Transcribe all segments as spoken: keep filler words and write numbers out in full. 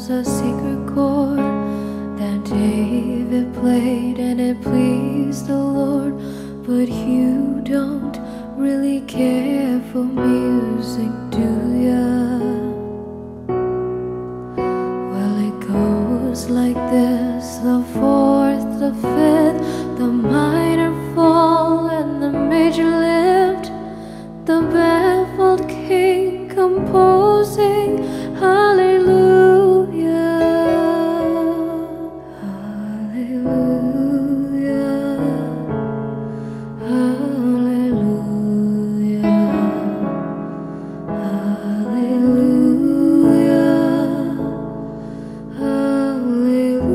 was a secret chord that David played, and it pleased the Lord. But you don't really care for music, do ya? Well, it goes like this: the fourth, the fifth, the minor fall, and the major lift. The baffled king composing hallelujah, hallelujah, hallelujah, hallelujah, hallelujah.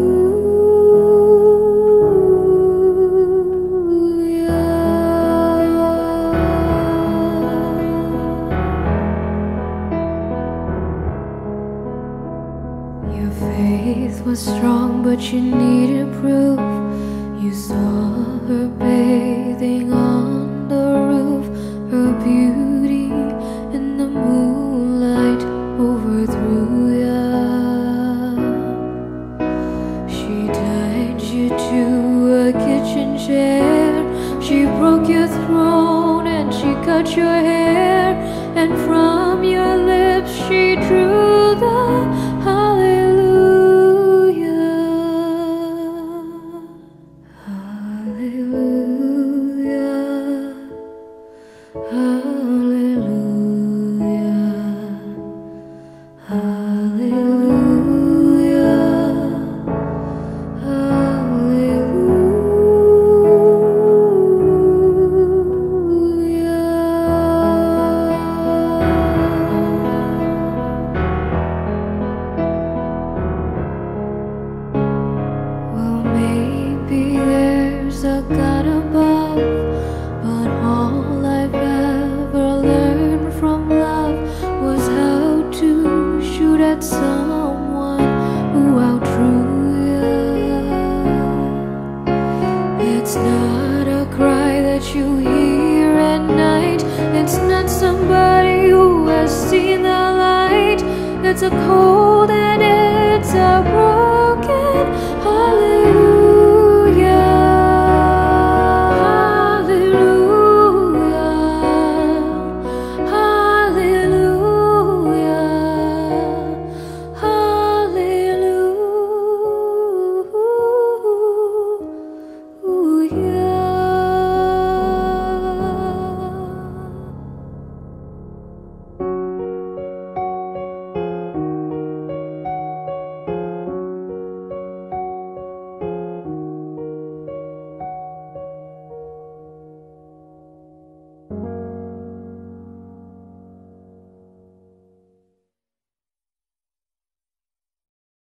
Your faith was strong, but you needed proof. You saw her bathing on the roof. Her beauty in the moonlight overthrew ya. She tied you to a kitchen chair. She broke your throne and she cut your hair. And from your lips she drew the a God above, but all I've ever learned from love was how to shoot at someone who outdrew you. It's not a cry that you hear at night. It's not somebody who has seen the light. It's a cold